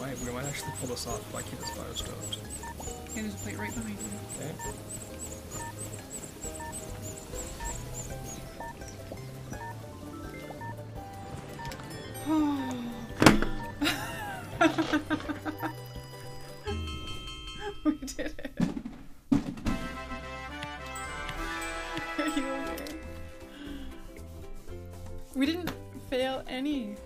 we might actually pull this off if I keep this fire stoked. Okay, there's a plate right behind you. Okay. We did it. Are you okay? We didn't fail any.